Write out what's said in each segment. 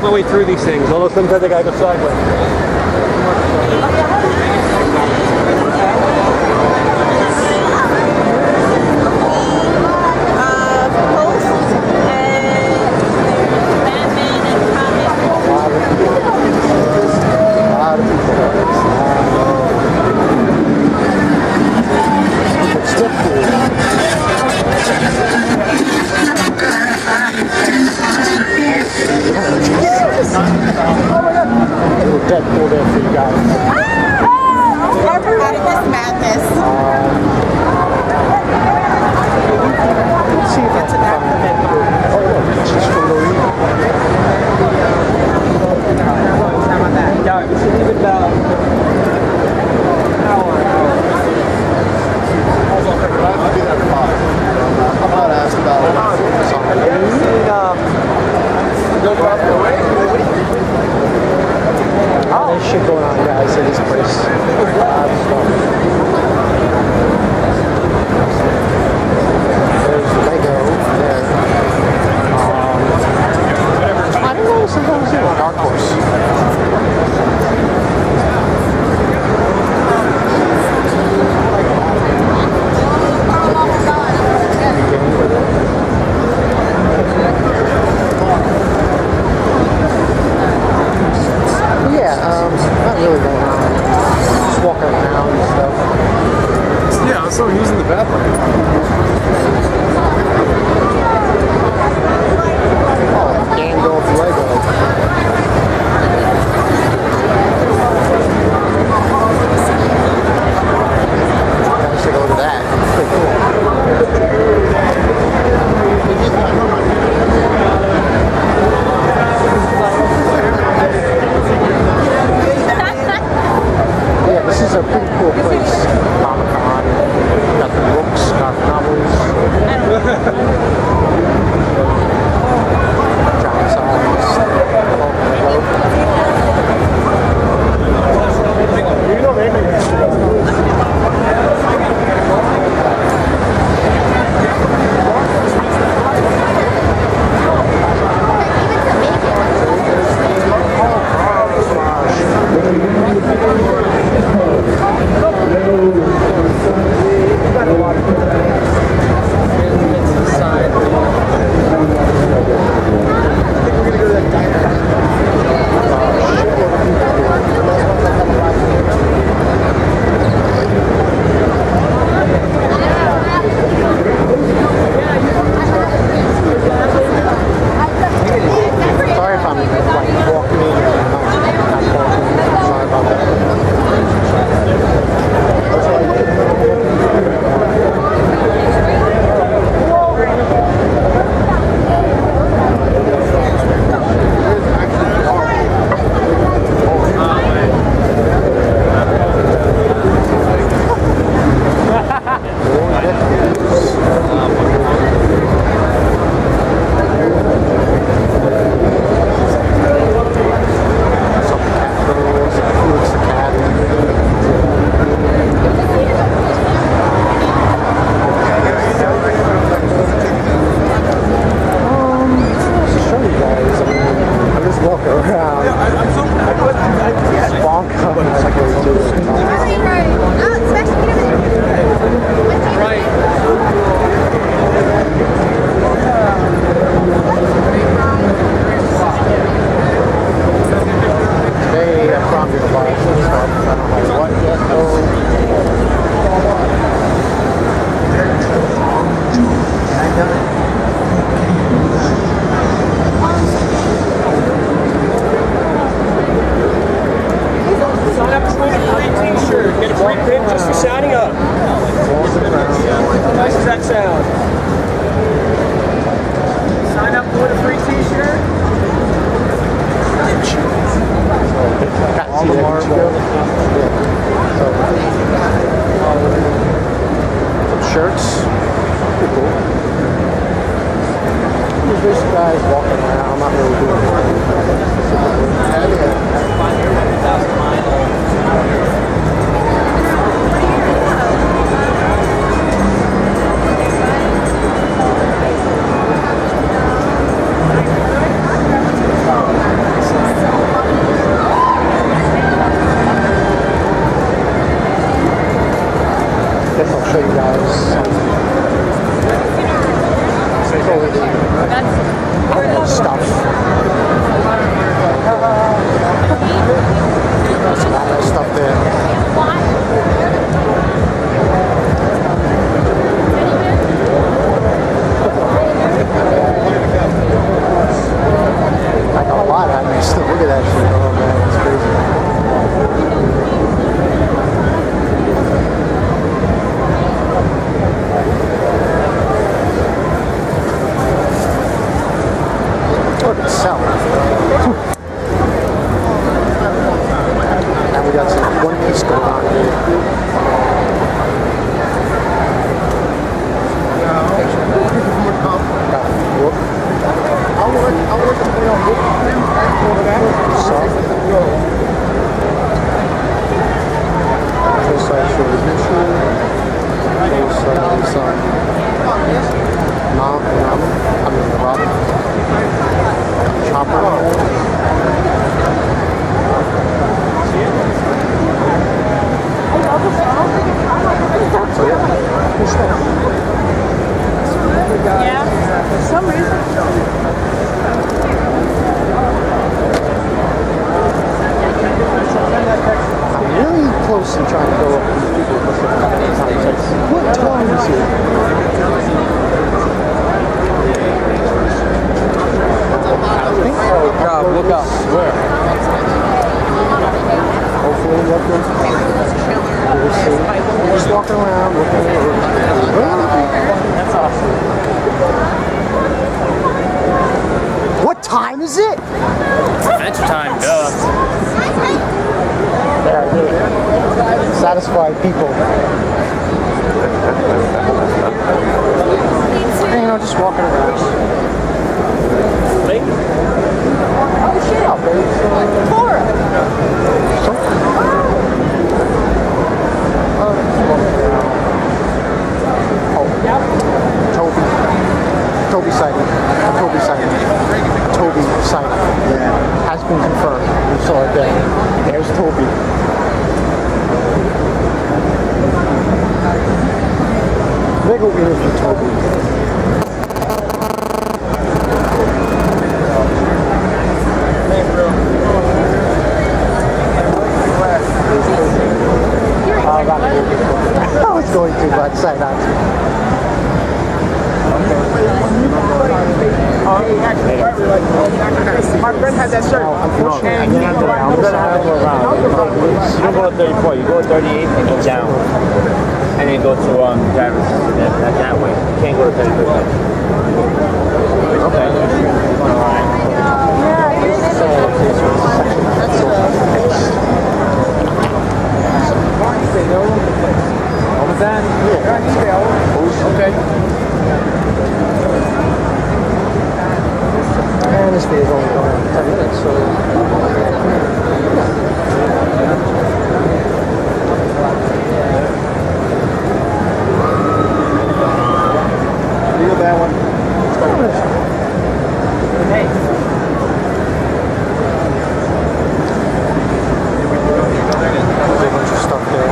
my way through these things. Although sometimes I gotta go sideways. Deadpool there for you guys. Never out of this madness. Let's see if that's an acronym. Oh, look, it's just for Louis. How about that? Yeah, we should leave it about an hour. I'll be there at 5. I'm not asked about it. There's shit going on, guys, in this place. There's Lego there. I don't know, sometimes it's a dark horse. Not really going around, just walking around and stuff. Yeah, I saw him using the bathroom. Oh, Gandalf Lego. Let's take a look at that. Pretty cool. Yeah, this is a pretty cool place. Comic-Con, got the books, got novels. John Simon's. You know guess I'll show you guys stuff. There's a lot of stuff there. I got a lot of me. Still look at that shit. Oh man, it's crazy. Look at sell. And we got some One Piece going on here. Yeah, for some reason. I'm really close to trying to go up to these people. What time is it? Look up. Where? Hopefully, look good. We'll see. Just walking around, looking at it. That's awesome. What time is it? Adventure time, duh. There, satisfied people. You know, just walking around. Lake? Oh shit, I'll bet it's Cora. Oh, Toby sighting. Toby sighting. Toby sighting. Yeah. Has been confirmed. We saw it there. There's Toby. They go interview Toby. I was going to, but decided not to. My friend had that shirt. Unfortunately, You don't go to 34, you go to 38 and go down. And then go to Jarvis. That way. You can't go to 34. Okay. Alright. What was that? Yeah. Okay. And this video is only going on 10 minutes, so... Feel that one. Hey. There's a bunch of stuff there.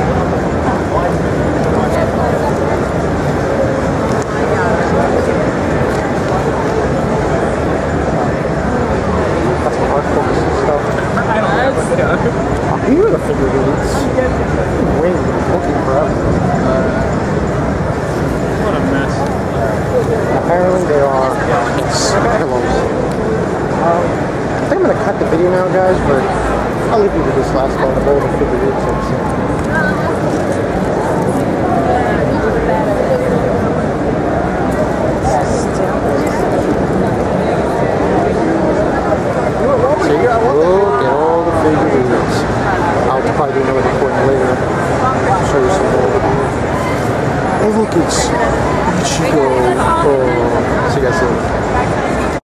Got some hard focus and stuff. Here are the figurines. Waiting, looking forever. What a mess. Apparently they are pillows. I think I'm going to cut the video now, guys, but I'll leave you with this last part of all the figurines I've seen. See? Look at all the figurines. I'll probably do another recording later. I'll show you some more. Oh, look, it's Ichigo. Oh, see you guys later.